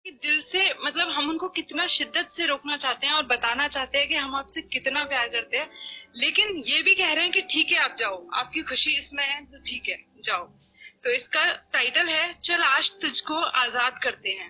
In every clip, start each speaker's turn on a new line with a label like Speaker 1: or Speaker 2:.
Speaker 1: दिल से मतलब हम उनको कितना शिद्दत से रोकना चाहते हैं और बताना चाहते हैं कि हम आपसे कितना प्यार करते हैं, लेकिन ये भी कह रहे हैं कि ठीक है आप जाओ, आपकी खुशी इसमें है तो ठीक है जाओ। तो इसका टाइटल है चल आज तुझको आजाद करते हैं।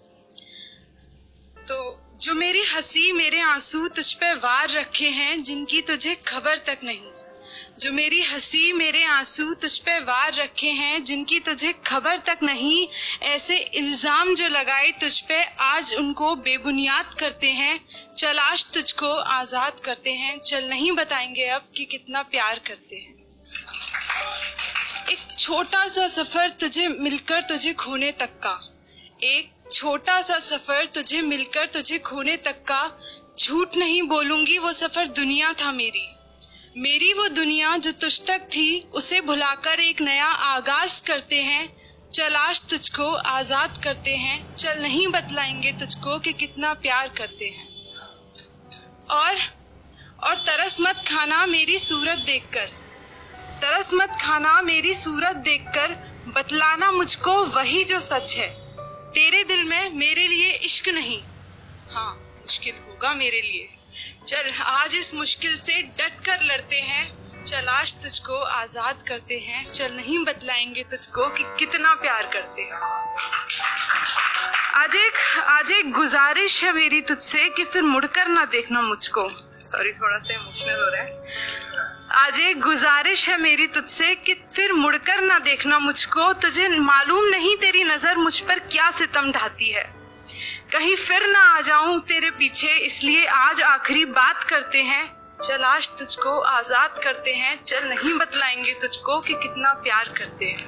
Speaker 1: तो जो मेरी हंसी मेरे आंसू तुझ पे वार रखे हैं जिनकी तुझे खबर तक नहीं, जो मेरी हंसी मेरे आंसू तुझ पे वार रखे हैं जिनकी तुझे खबर तक नहीं, ऐसे इल्जाम जो लगाए तुझ पे आज उनको बेबुनियाद करते हैं। चल आज तुझको आजाद करते हैं, चल नहीं बताएंगे अब कि कितना प्यार करते हैं। एक छोटा सा सफर तुझे मिलकर तुझे खोने तक का, एक छोटा सा सफर तुझे मिलकर तुझे खोने तक का, झूठ नहीं बोलूंगी वो सफर दुनिया था मेरी, मेरी वो दुनिया जो तुझ तक थी उसे भुलाकर एक नया आगाज करते हैं। चल आज तुझको आजाद करते हैं, चल नहीं बतलाएंगे तुझको कि कितना प्यार करते हैं। और तरस मत खाना मेरी सूरत देखकर, तरस मत खाना मेरी सूरत देखकर, बतलाना मुझको वही जो सच है। तेरे दिल में मेरे लिए इश्क नहीं, हाँ मुश्किल होगा मेरे लिए, चल आज इस मुश्किल से डट कर लड़ते हैं। चल आज तुझको आजाद करते हैं, चल नहीं बतलाएंगे तुझको कि कितना प्यार करते हैं। आज एक गुजारिश है मेरी तुझसे कि फिर मुड़कर ना देखना मुझको, सॉरी थोड़ा सा इमोशनल हो रहा है। आज एक गुजारिश है मेरी तुझसे कि फिर मुड़कर ना देखना मुझको, तुझे मालूम नहीं तेरी नजर मुझ पर क्या सितम ढाती है, कहीं फिर ना आ जाऊं तेरे पीछे, इसलिए आज आखिरी बात करते हैं। चल आज तुझको आजाद करते हैं, चल नहीं बतलाएंगे तुझको कि कितना प्यार करते हैं।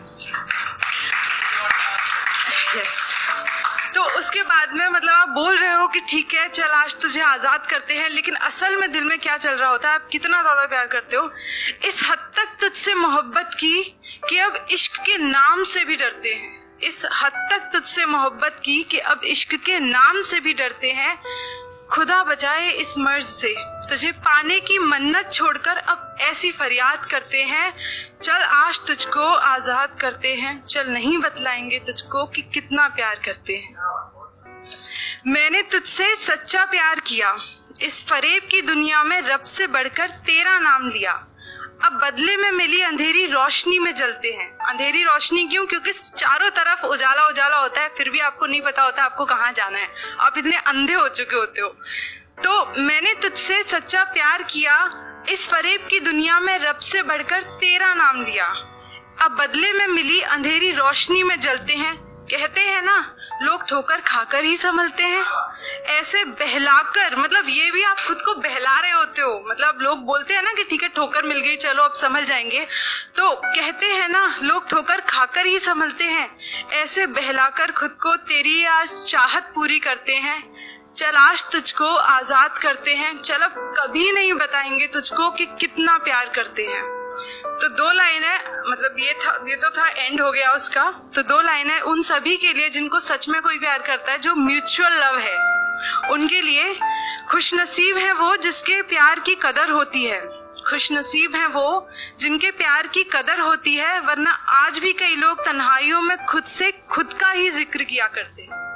Speaker 1: यस तो उसके बाद में मतलब आप बोल रहे हो कि ठीक है चल आज तुझे आजाद करते हैं, लेकिन असल में दिल में क्या चल रहा होता है, आप कितना ज्यादा प्यार करते हो, इस हद तक तुझसे मोहब्बत की कि अब इश्क के नाम से भी डरते हैं, इस हद तक तुझसे मोहब्बत की कि अब इश्क के नाम से भी डरते हैं। खुदा बचाए इस मर्ज से, तुझे पाने की मन्नत छोड़कर अब ऐसी फरियाद करते हैं। चल आज तुझको आजाद करते हैं, चल नहीं बतलाएंगे तुझको कि कितना प्यार करते हैं। मैंने तुझसे सच्चा प्यार किया, इस फरेब की दुनिया में रब से बढ़कर तेरा नाम लिया, अब बदले में मिली अंधेरी रोशनी में जलते हैं। अंधेरी रोशनी क्यों? क्योंकि चारों तरफ उजाला उजाला होता है, फिर भी आपको नहीं पता होता आपको कहाँ जाना है, आप इतने अंधे हो चुके होते हो। तो मैंने तुझसे सच्चा प्यार किया, इस फरेब की दुनिया में रब से बढ़कर तेरा नाम लिया, अब बदले में मिली अंधेरी रोशनी में जलते हैं। कहते हैं ना लोग ठोकर खाकर ही संभलते हैं, ऐसे बहलाकर, मतलब ये भी आप खुद को बहला रहे होते हो, मतलब लोग बोलते हैं ना कि ठीक है ठोकर मिल गई चलो अब संभल जाएंगे, तो कहते हैं ना लोग ठोकर खाकर ही संभलते हैं, ऐसे बहलाकर खुद को तेरी आज चाहत पूरी करते हैं। चल आज तुझको आजाद करते हैं, चल अब कभी नहीं बताएंगे तुझको कि कितना प्यार करते हैं। तो दो लाइन है, मतलब ये तो था एंड हो गया उसका। तो दो लाइन है उन सभी के लिए जिनको सच में कोई प्यार करता है, जो म्यूचुअल लव है उनके लिए। खुशनसीब है वो जिसके प्यार की कदर होती है, खुशनसीब है वो जिनके प्यार की कदर होती है, वरना आज भी कई लोग तन्हाइयों में खुद से खुद का ही जिक्र किया करते हैं।